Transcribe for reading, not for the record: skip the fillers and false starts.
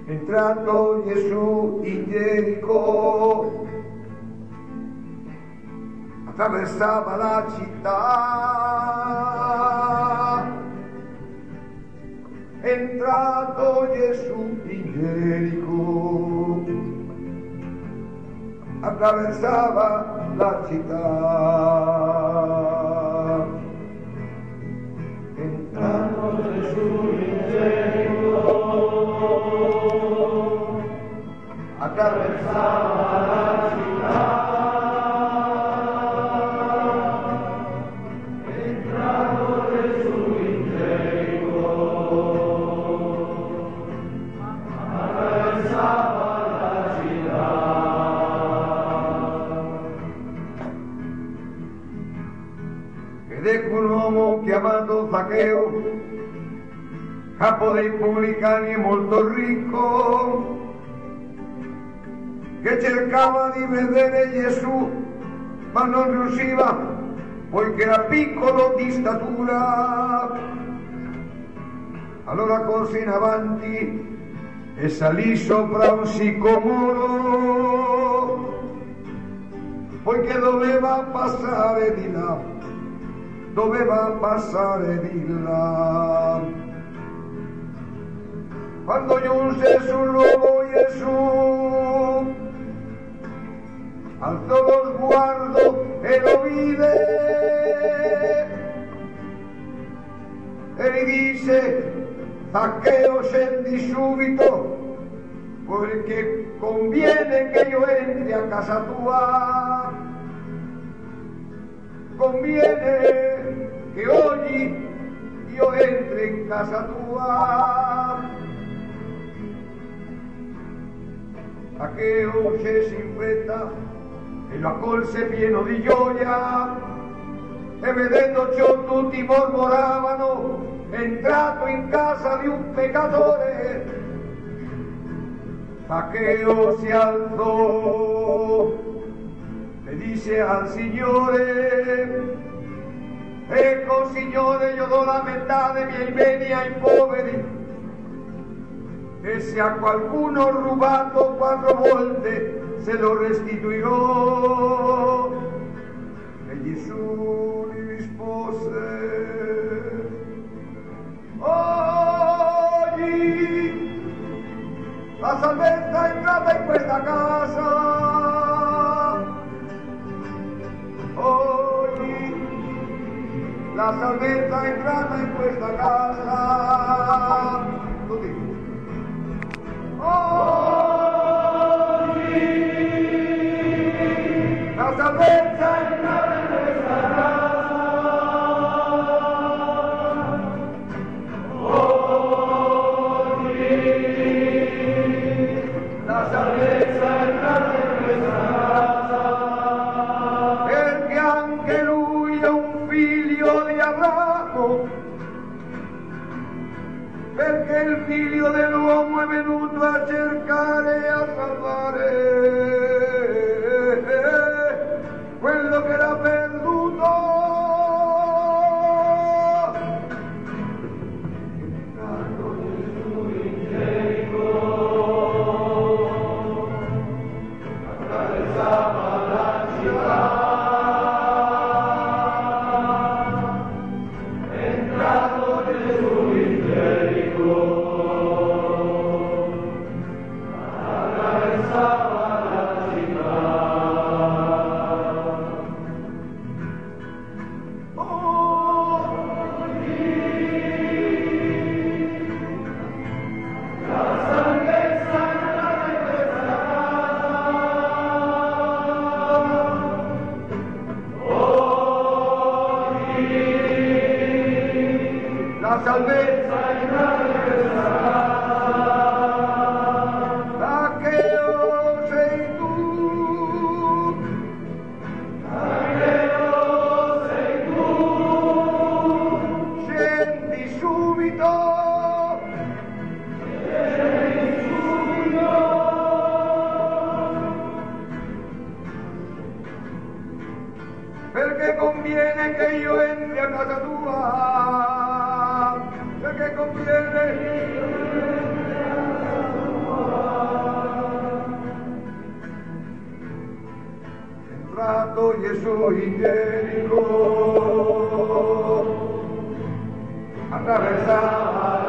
Entrato Gesù in Gerico, attraversava la città. Entrato Gesù in Gerico, attraversava la città. Entrato Gesù in Gerico, attraversava la città. Entrato Gesù in Gerico, attraversava la città. Ed ecco un uomo chiamato Zaccheo, capo dei pubblicani e molto ricco, che cercava di vedere Gesù, ma non riusciva, poiché era piccolo di statura. Allora corse in avanti e salì sopra un sicomoro, poiché doveva passare di là, doveva passare di là. Quando giunse sul luogo Gesù, alzò lo sguardo e lo vide e gli disse: Zaccheo, scendi subito, perché conviene che io entri a casa tua. Conviene che oggi io entri in casa tua. Zaccheo scese in fretta e lo accolse pieno di gioia, e vedendo ciò tutti mormoravano: entrato in casa di un peccatore. Zaccheo si alzò e disse al Signore: ecco Signore, io do la metà dei miei beni ai poveri, e se a qualcuno ho rubato 4 volte se lo restituirò. E Gesù gli rispose: oggi la salvezza è entrata in questa casa. Oggi la salvezza è entrata in questa casa. Tutti. Oggi la salvezza è entrata in questa casa. Oggi la salvezza è entrata in questa casa, perché anche lui è un figlio di Abramo, perché il figlio dell'uomo è venuto a cercare e a salvare quello che era perduto. Entrato Gesù in Gerico, attraversava la città. Entrato Gesù in Gerico, attraversava la Santo Gesù in Gerico attraversava